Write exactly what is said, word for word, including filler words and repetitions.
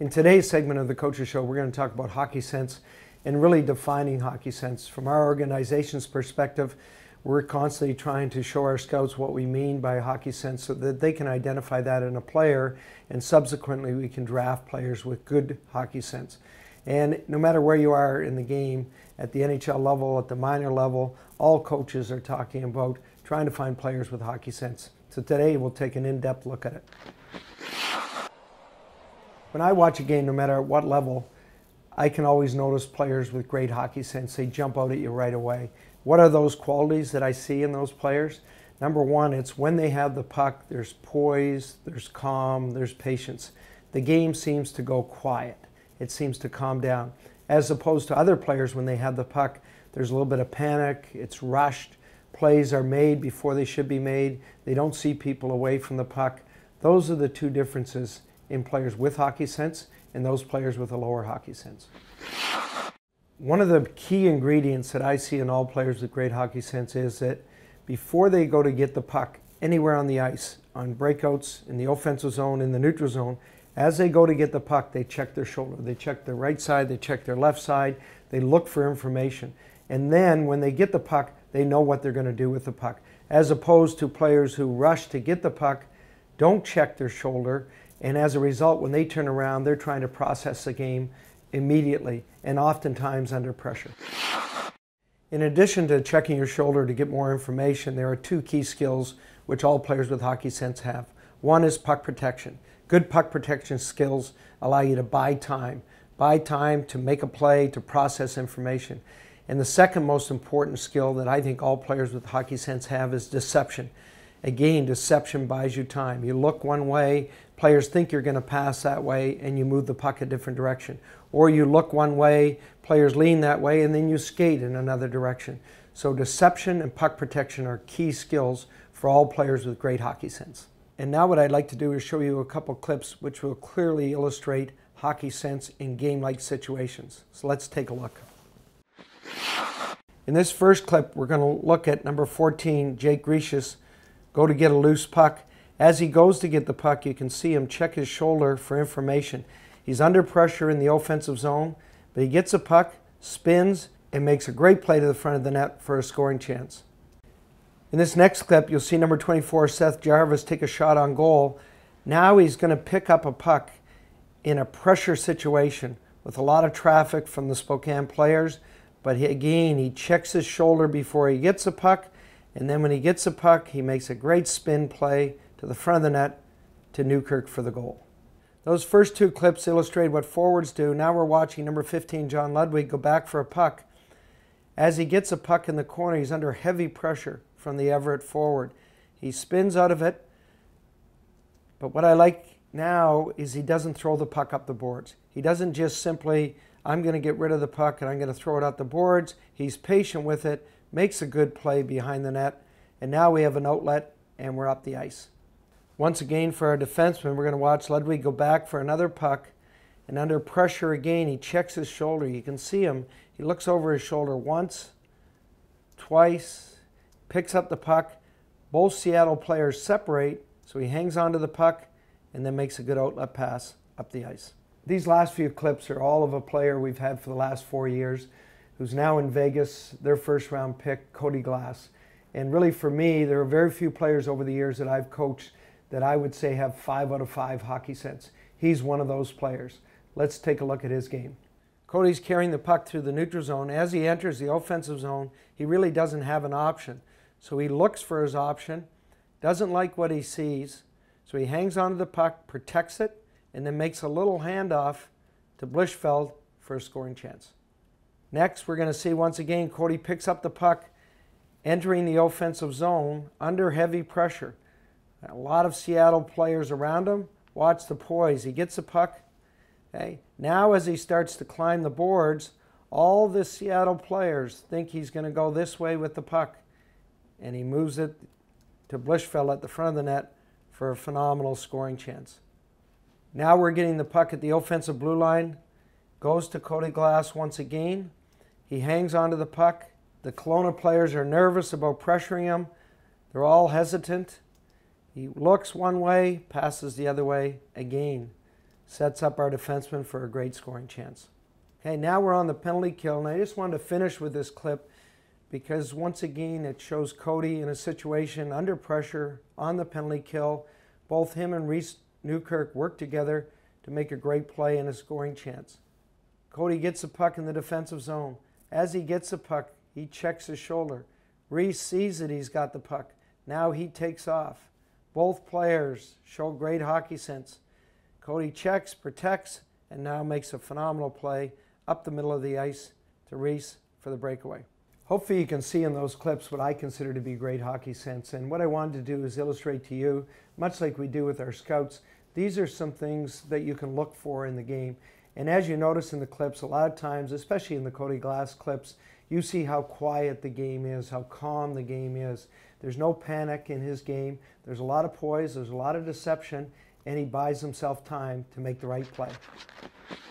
In today's segment of the Coaches Show, we're going to talk about hockey sense and really defining hockey sense. From our organization's perspective, we're constantly trying to show our scouts what we mean by hockey sense so that they can identify that in a player, and subsequently we can draft players with good hockey sense. And no matter where you are in the game, at the N H L level, at the minor level, all coaches are talking about trying to find players with hockey sense. So today we'll take an in-depth look at it. When I watch a game, no matter at what level, I can always notice players with great hockey sense. They jump out at you right away. What are those qualities that I see in those players? Number one, it's when they have the puck, there's poise, there's calm, there's patience. The game seems to go quiet. It seems to calm down. As opposed to other players, when they have the puck, there's a little bit of panic, it's rushed, plays are made before they should be made, they don't see people away from the puck. Those are the two differences in players with hockey sense and those players with a lower hockey sense. One of the key ingredients that I see in all players with great hockey sense is that before they go to get the puck anywhere on the ice, on breakouts, in the offensive zone, in the neutral zone, as they go to get the puck, they check their shoulder. They check their right side, they check their left side, they look for information. And then when they get the puck, they know what they're going to do with the puck. As opposed to players who rush to get the puck, don't check their shoulder, and as a result, when they turn around, they're trying to process the game immediately and oftentimes under pressure. In addition to checking your shoulder to get more information, there are two key skills which all players with hockey sense have. One is puck protection. Good puck protection skills allow you to buy time. Buy time to make a play, to process information. And the second most important skill that I think all players with hockey sense have is deception. Again, deception buys you time. You look one way, players think you're going to pass that way, and you move the puck a different direction. Or you look one way, players lean that way, and then you skate in another direction. So deception and puck protection are key skills for all players with great hockey sense. And now what I'd like to do is show you a couple clips which will clearly illustrate hockey sense in game-like situations. So let's take a look. In this first clip, we're going to look at number fourteen, Jake Grecius, go to get a loose puck. As he goes to get the puck, you can see him check his shoulder for information. He's under pressure in the offensive zone, but he gets a puck, spins, and makes a great play to the front of the net for a scoring chance. In this next clip, you'll see number twenty-four, Seth Jarvis, take a shot on goal. Now he's going to pick up a puck in a pressure situation with a lot of traffic from the Spokane players, but he, again, he checks his shoulder before he gets a puck, and then when he gets a puck, he makes a great spin play to the front of the net to Newkirk for the goal. Those first two clips illustrate what forwards do. Now we're watching number fifteen, John Ludwig, go back for a puck. As he gets a puck in the corner, he's under heavy pressure from the Everett forward. He spins out of it, but what I like now is he doesn't throw the puck up the boards. He doesn't just simply, I'm going to get rid of the puck and I'm going to throw it out the boards. He's patient with it, makes a good play behind the net, and now we have an outlet and we're up the ice. Once again, for our defenseman, we're going to watch Ludwig go back for another puck, and under pressure again, he checks his shoulder. You can see him, he looks over his shoulder once, twice, picks up the puck. Both Seattle players separate, so he hangs onto the puck and then makes a good outlet pass up the ice. These last few clips are all of a player we've had for the last four years who's now in Vegas, their first round pick, Cody Glass. And really for me, there are very few players over the years that I've coached that I would say have five out of five hockey sense. He's one of those players. Let's take a look at his game. Cody's carrying the puck through the neutral zone. As he enters the offensive zone, he really doesn't have an option. So he looks for his option, doesn't like what he sees, so he hangs onto the puck, protects it, and then makes a little handoff to Blichfeld for a scoring chance. Next, we're going to see once again Cody picks up the puck, entering the offensive zone under heavy pressure. A lot of Seattle players around him. Watch the poise. He gets the puck. Okay. Now as he starts to climb the boards, all the Seattle players think he's going to go this way with the puck. And he moves it to Blichfeld at the front of the net for a phenomenal scoring chance. Now we're getting the puck at the offensive blue line. Goes to Cody Glass once again. He hangs onto the puck. The Kelowna players are nervous about pressuring him. They're all hesitant. He looks one way, passes the other way again. Sets up our defenseman for a great scoring chance. Okay, now we're on the penalty kill, and I just wanted to finish with this clip because once again it shows Cody in a situation under pressure on the penalty kill. Both him and Reese Newkirk work together to make a great play and a scoring chance. Cody gets the puck in the defensive zone. As he gets the puck, he checks his shoulder. Reese sees that he's got the puck. Now he takes off. Both players show great hockey sense. Cody checks, protects, and now makes a phenomenal play up the middle of the ice to Reese for the breakaway. Hopefully you can see in those clips what I consider to be great hockey sense. And what I wanted to do is illustrate to you, much like we do with our scouts, these are some things that you can look for in the game. And as you notice in the clips, a lot of times, especially in the Cody Glass clips, you see how quiet the game is, how calm the game is. There's no panic in his game. There's a lot of poise, there's a lot of deception, and he buys himself time to make the right play.